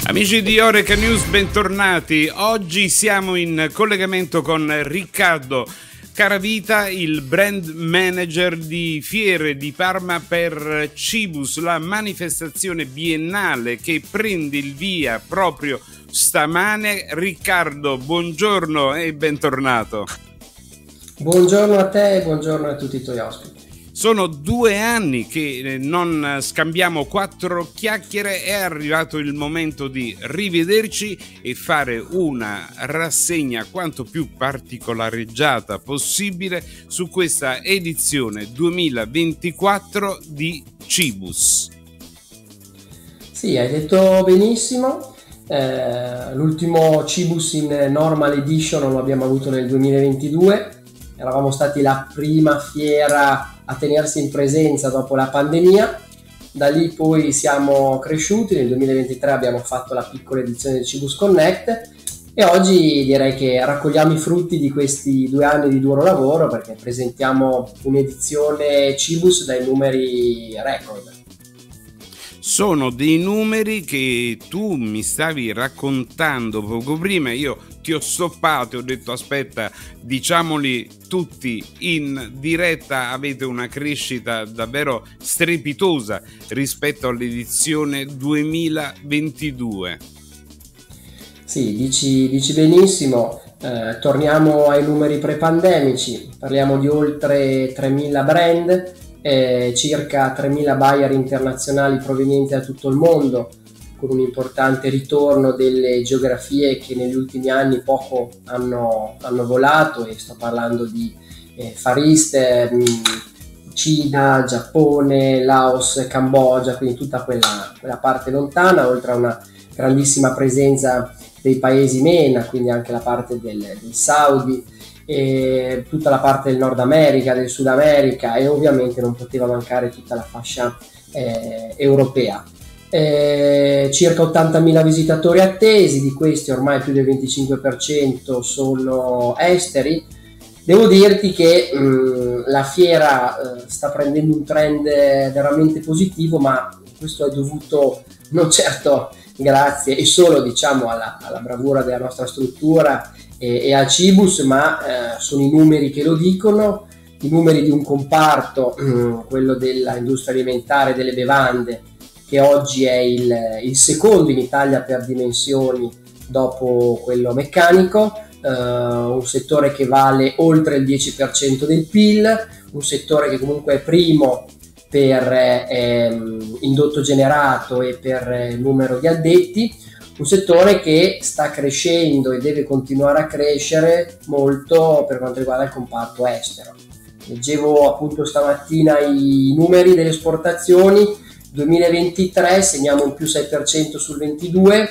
Amici di Oreca News, bentornati. Oggi siamo in collegamento con Riccardo Caravita, il brand manager di Fiere di Parma per Cibus, la manifestazione biennale che prende il via proprio stamane. Riccardo, buongiorno e bentornato. Buongiorno a te e buongiorno a tutti i tuoi ospiti. Sono 2 anni che non scambiamo 4 chiacchiere, è arrivato il momento di rivederci e fare una rassegna quanto più particolareggiata possibile su questa edizione 2024 di Cibus. Sì, hai detto benissimo. L'ultimo Cibus in Normal Edition lo abbiamo avuto nel 2022. Eravamo stati la prima fiera a tenersi in presenza dopo la pandemia. Da lì poi siamo cresciuti, nel 2023 abbiamo fatto la piccola edizione del Cibus Connect e oggi direi che raccogliamo i frutti di questi 2 anni di duro lavoro, perché presentiamo un'edizione Cibus dai numeri record. Sono dei numeri che tu mi stavi raccontando poco prima. Io ti ho stoppato e ho detto aspetta, diciamoli tutti in diretta. Avete una crescita davvero strepitosa rispetto all'edizione 2022. Sì, dici benissimo. Torniamo ai numeri pre-pandemici, parliamo di oltre 3.000 brand, circa 3.000 buyer internazionali provenienti da tutto il mondo, con un importante ritorno delle geografie che negli ultimi anni poco hanno volato, e sto parlando di Far East, Cina, Giappone, Laos, Cambogia, quindi tutta quella parte lontana, oltre a una grandissima presenza dei paesi MENA, quindi anche la parte del Saudi, e tutta la parte del Nord America, del Sud America, e ovviamente non poteva mancare tutta la fascia europea. Circa 80.000 visitatori attesi, di questi ormai più del 25% sono esteri. Devo dirti che la fiera sta prendendo un trend veramente positivo, ma questo è dovuto non certo grazie e solo diciamo alla bravura della nostra struttura e al Cibus, ma sono i numeri che lo dicono, i numeri di un comparto, quello dell'industria alimentare e delle bevande, che oggi è il secondo in Italia per dimensioni dopo quello meccanico, un settore che vale oltre il 10% del PIL, un settore che comunque è primo per indotto generato e per numero di addetti, un settore che sta crescendo e deve continuare a crescere molto per quanto riguarda il comparto estero. Leggevo appunto stamattina i numeri delle esportazioni. 2023 segniamo un più 6% sul 22,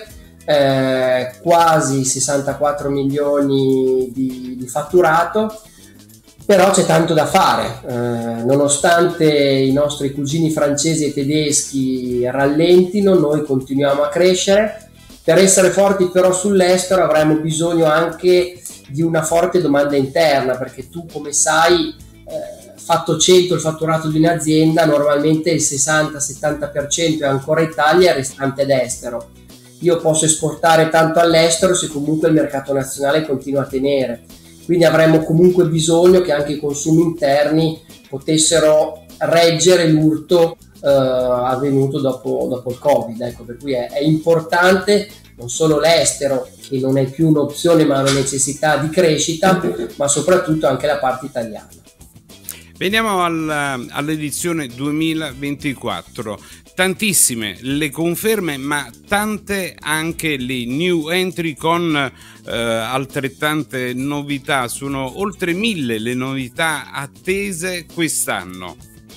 quasi 64 milioni di fatturato, però c'è tanto da fare. Nonostante i nostri cugini francesi e tedeschi rallentino, noi continuiamo a crescere. Per essere forti però sull'estero avremo bisogno anche di una forte domanda interna, perché tu, come sai, fatto 100 il fatturato di un'azienda, normalmente il 60-70% è ancora Italia e il restante è estero. Io posso esportare tanto all'estero se comunque il mercato nazionale continua a tenere, quindi avremo comunque bisogno che anche i consumi interni potessero reggere l'urto avvenuto dopo il Covid. Ecco, per cui è importante non solo l'estero, che non è più un'opzione ma una necessità di crescita, ma soprattutto anche la parte italiana. Veniamo all'edizione 2024. Tantissime le conferme, ma tante anche le new entry con altrettante novità. Sono oltre 1.000 le novità attese quest'anno.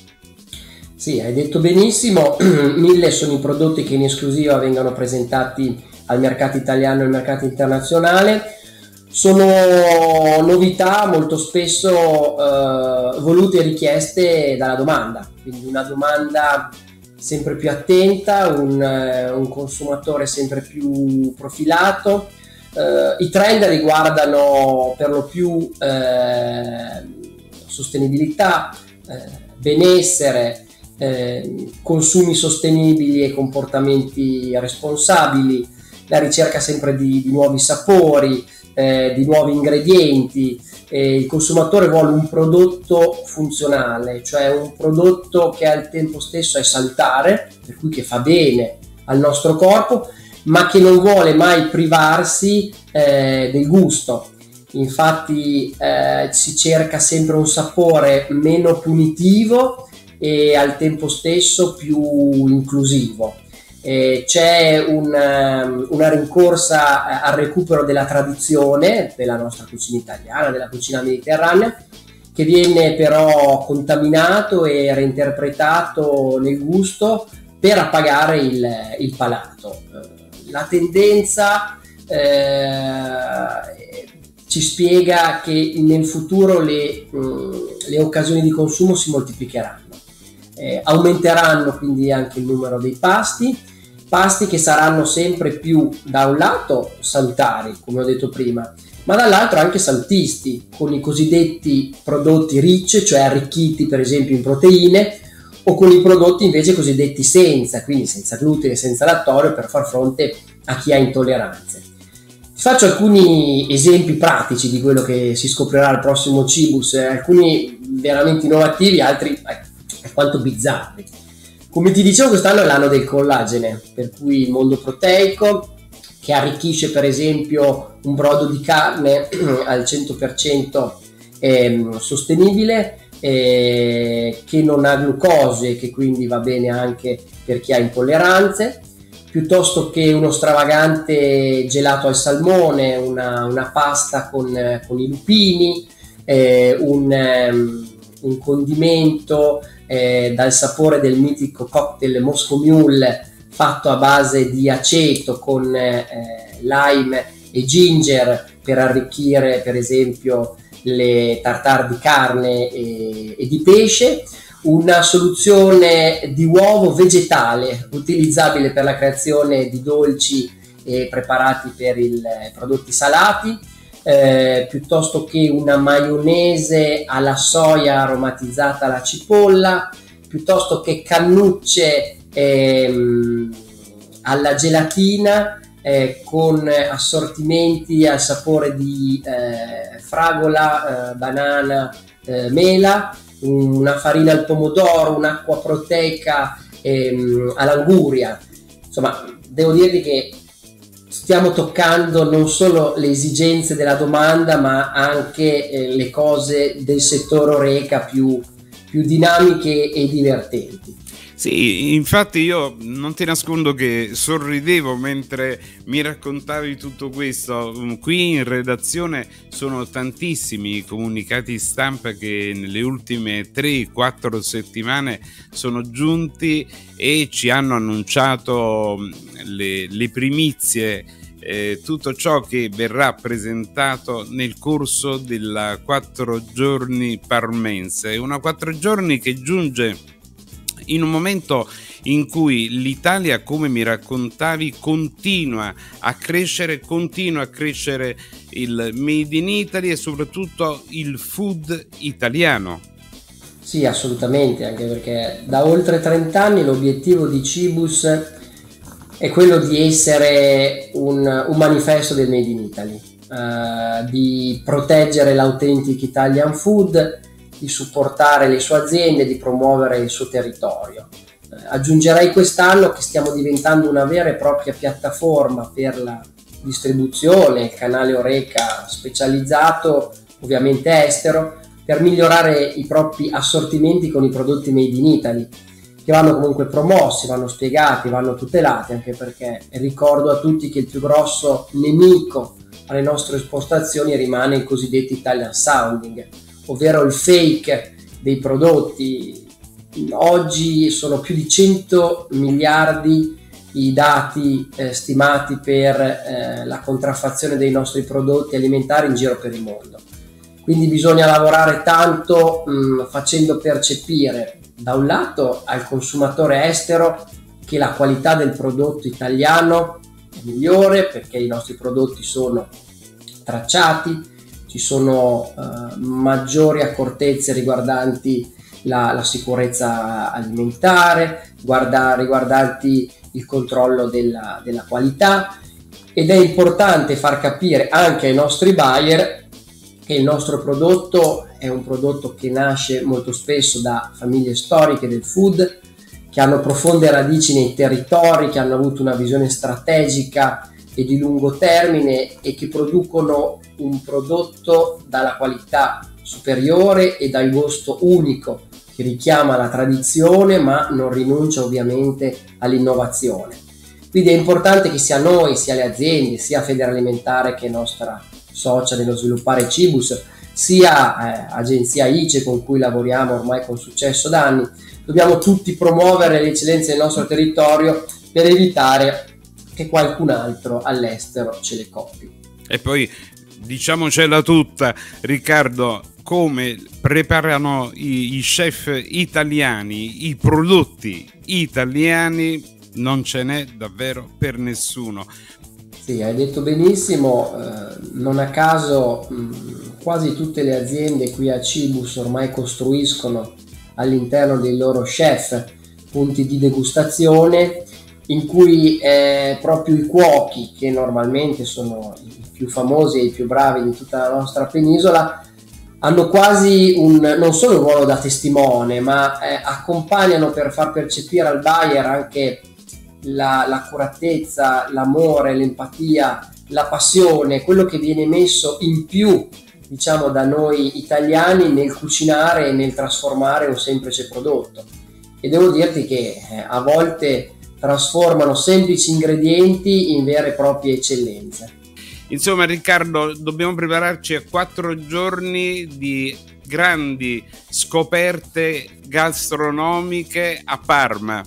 Sì, hai detto benissimo. 1.000 sono i prodotti che in esclusiva vengono presentati al mercato italiano e al mercato internazionale. Sono novità molto spesso volute e richieste dalla domanda, quindi una domanda sempre più attenta, un consumatore sempre più profilato. I trend riguardano per lo più sostenibilità, benessere, consumi sostenibili e comportamenti responsabili, la ricerca sempre di nuovi sapori, di nuovi ingredienti. Il consumatore vuole un prodotto funzionale, cioè un prodotto che al tempo stesso è salutare, per cui che fa bene al nostro corpo, ma che non vuole mai privarsi del gusto. Infatti si cerca sempre un sapore meno punitivo e al tempo stesso più inclusivo. C'è una rincorsa al recupero della tradizione della nostra cucina italiana, della cucina mediterranea, che viene però contaminato e reinterpretato nel gusto per appagare il palato. La tendenza ci spiega che nel futuro le occasioni di consumo si moltiplicheranno. Aumenteranno quindi anche il numero dei pasti che saranno sempre più, da un lato, salutari, come ho detto prima, ma dall'altro anche salutisti, con i cosiddetti prodotti rich, cioè arricchiti per esempio in proteine, o con i prodotti invece cosiddetti senza, quindi senza glutine, senza lattosio, per far fronte a chi ha intolleranze. Faccio alcuni esempi pratici di quello che si scoprirà al prossimo Cibus, alcuni veramente innovativi, altri alquanto bizzarri. Come ti dicevo, quest'anno è l'anno del collagene, per cui il mondo proteico, che arricchisce per esempio un brodo di carne al 100% sostenibile, che non ha glucosio e che quindi va bene anche per chi ha intolleranze, piuttosto che uno stravagante gelato al salmone, una pasta con i lupini, un condimento dal sapore del mitico cocktail Moscow Mule fatto a base di aceto con lime e ginger per arricchire per esempio le tartare di carne e di pesce, una soluzione di uovo vegetale utilizzabile per la creazione di dolci e preparati per i prodotti salati, piuttosto che una maionese alla soia aromatizzata alla cipolla, piuttosto che cannucce alla gelatina con assortimenti al sapore di fragola, banana, mela, una farina al pomodoro, un'acqua proteica all'anguria. Insomma, devo dirti che stiamo toccando non solo le esigenze della domanda, ma anche le cose del settore Horeca più dinamiche e divertenti. Sì, infatti io non ti nascondo che sorridevo mentre mi raccontavi tutto questo. Qui in redazione sono tantissimi i comunicati stampa che nelle ultime 3-4 settimane sono giunti e ci hanno annunciato le primizie, tutto ciò che verrà presentato nel corso della 4 giorni parmense. Una 4 giorni che giunge in un momento in cui l'Italia, come mi raccontavi, continua a crescere il Made in Italy e soprattutto il food italiano. Sì, assolutamente, anche perché da oltre 30 anni l'obiettivo di Cibus è quello di essere un manifesto del Made in Italy, di proteggere l'authentic Italian food, di supportare le sue aziende, di promuovere il suo territorio. Aggiungerei quest'anno che stiamo diventando una vera e propria piattaforma per la distribuzione, il canale Horeca specializzato, ovviamente estero, per migliorare i propri assortimenti con i prodotti made in Italy, che vanno comunque promossi, vanno spiegati, vanno tutelati, anche perché ricordo a tutti che il più grosso nemico alle nostre esportazioni rimane il cosiddetto Italian sounding, ovvero il fake dei prodotti. Oggi sono più di 100 miliardi i dati stimati per la contraffazione dei nostri prodotti alimentari in giro per il mondo. Quindi bisogna lavorare tanto facendo percepire da un lato al consumatore estero che la qualità del prodotto italiano è migliore perché i nostri prodotti sono tracciati, ci sono maggiori accortezze riguardanti la sicurezza alimentare, riguardanti il controllo della qualità, ed è importante far capire anche ai nostri buyer che il nostro prodotto è un prodotto che nasce molto spesso da famiglie storiche del food, che hanno profonde radici nei territori, che hanno avuto una visione strategica e di lungo termine e che producono un prodotto dalla qualità superiore e dal gusto unico, che richiama la tradizione ma non rinuncia ovviamente all'innovazione. Quindi è importante che sia noi, sia le aziende, sia Federalimentare che nostra socia nello sviluppare Cibus, sia agenzia ICE con cui lavoriamo ormai con successo da anni, dobbiamo tutti promuovere le eccellenze del nostro territorio per evitare che qualcun altro all'estero ce le copi. E poi diciamocela tutta, Riccardo, come preparano i chef italiani i prodotti italiani, non ce n'è davvero per nessuno. Sì, hai detto benissimo, non a caso quasi tutte le aziende qui a Cibus ormai costruiscono all'interno dei loro chef punti di degustazione in cui proprio i cuochi, che normalmente sono i più famosi e i più bravi di tutta la nostra penisola, hanno quasi non solo un ruolo da testimone, ma accompagnano per far percepire al buyer anche l'accuratezza, l'amore, l'empatia, la passione, quello che viene messo in più, diciamo, da noi italiani nel cucinare e nel trasformare un semplice prodotto. E devo dirti che a volte trasformano semplici ingredienti in vere e proprie eccellenze. Insomma, Riccardo, dobbiamo prepararci a 4 giorni di grandi scoperte gastronomiche a Parma.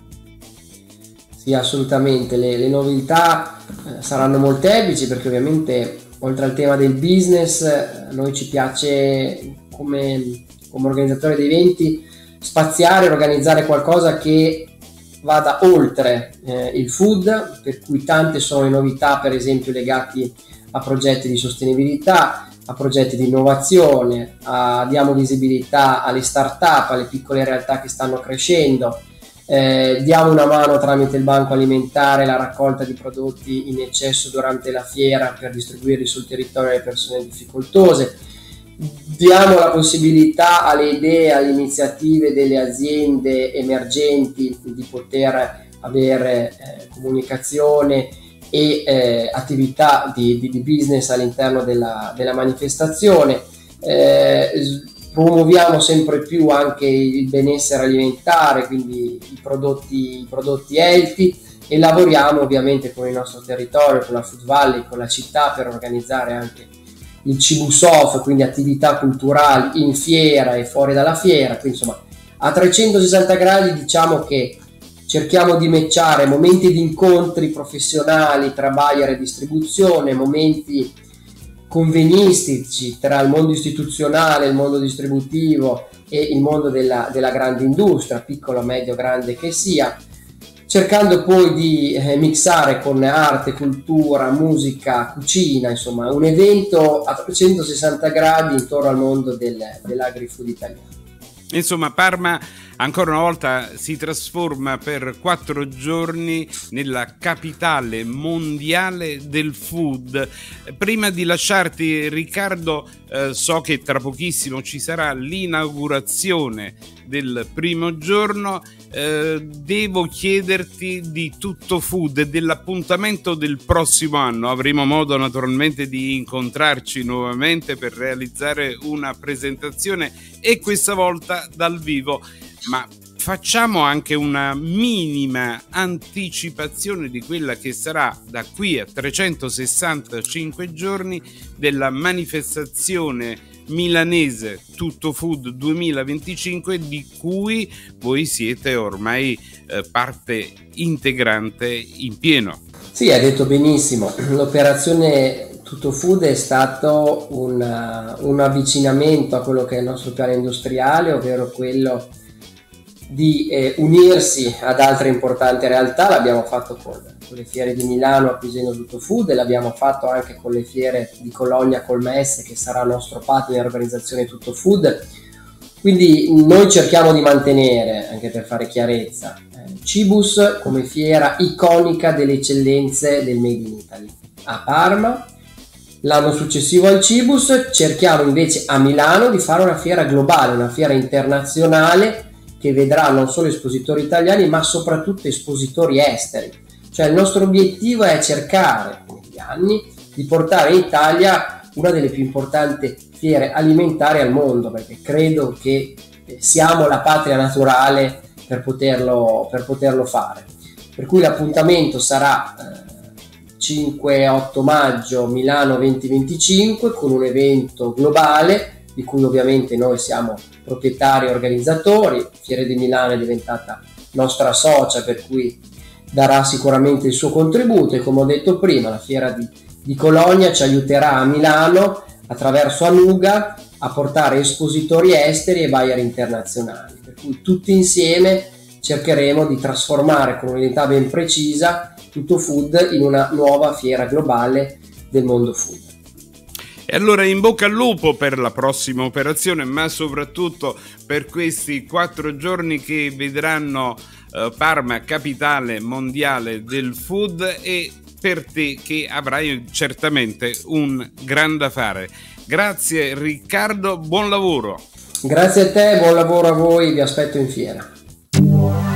Sì, assolutamente, le novità saranno molteplici, perché ovviamente oltre al tema del business a noi ci piace come organizzatore di eventi spaziare e organizzare qualcosa che vada oltre il food, per cui tante sono le novità, per esempio legati a progetti di sostenibilità, a progetti di innovazione, diamo visibilità alle start-up, alle piccole realtà che stanno crescendo, diamo una mano tramite il banco alimentare alla raccolta di prodotti in eccesso durante la fiera per distribuirli sul territorio alle persone difficoltose. Diamo la possibilità alle idee, alle iniziative delle aziende emergenti di poter avere comunicazione e attività di business all'interno della manifestazione. Promuoviamo sempre più anche il benessere alimentare, quindi i prodotti healthy, e lavoriamo ovviamente con il nostro territorio, con la Food Valley, con la città, per organizzare anche il Cibus Off, quindi attività culturali in fiera e fuori dalla fiera. Quindi insomma a 360 gradi diciamo che cerchiamo di matchare momenti di incontri professionali tra buyer e distribuzione, momenti convenistici tra il mondo istituzionale, il mondo distributivo e il mondo della grande industria, piccolo, medio, grande che sia, cercando poi di mixare con arte, cultura, musica, cucina, insomma un evento a 360 gradi intorno al mondo dell'agri-food italiano. Insomma, Parma ancora una volta si trasforma per 4 giorni nella capitale mondiale del food. Prima di lasciarti, Riccardo, so che tra pochissimo ci sarà l'inaugurazione del primo giorno. Devo chiederti di Tutto Food e dell'appuntamento del prossimo anno. Avremo modo naturalmente di incontrarci nuovamente per realizzare una presentazione, e questa volta dal vivo, ma facciamo anche una minima anticipazione di quella che sarà da qui a 365 giorni della manifestazione milanese Tutto Food 2025, di cui voi siete ormai parte integrante in pieno. Sì, hai detto benissimo, l'operazione Tutto Food è stato un avvicinamento a quello che è il nostro piano industriale, ovvero quello di unirsi ad altre importanti realtà. L'abbiamo fatto con le fiere di Milano acquisendo Tutto Food, e l'abbiamo fatto anche con le fiere di Cologna Colmesse, che sarà nostro partner in organizzazione Tutto Food. Quindi noi cerchiamo di mantenere, anche per fare chiarezza, Cibus come fiera iconica delle eccellenze del Made in Italy. a Parma. L'anno successivo al Cibus cerchiamo invece a Milano di fare una fiera globale, una fiera internazionale che vedrà non solo espositori italiani ma soprattutto espositori esteri. Cioè il nostro obiettivo è cercare negli anni di portare in Italia una delle più importanti fiere alimentari al mondo, perché credo che siamo la patria naturale per poterlo fare. Per cui l'appuntamento sarà 5-8 maggio Milano 2025 con un evento globale di cui ovviamente noi siamo proprietari e organizzatori. Fiere di Milano è diventata nostra socia, per cui darà sicuramente il suo contributo, e come ho detto prima la fiera di Colonia ci aiuterà a Milano attraverso Anuga a portare espositori esteri e buyer internazionali, per cui tutti insieme cercheremo di trasformare con un'identità ben precisa Tutto Food in una nuova fiera globale del mondo food. E allora in bocca al lupo per la prossima operazione, ma soprattutto per questi 4 giorni che vedranno Parma capitale mondiale del food, e per te che avrai certamente un gran da fare. Grazie Riccardo, buon lavoro. Grazie a te, buon lavoro a voi, vi aspetto in fiera.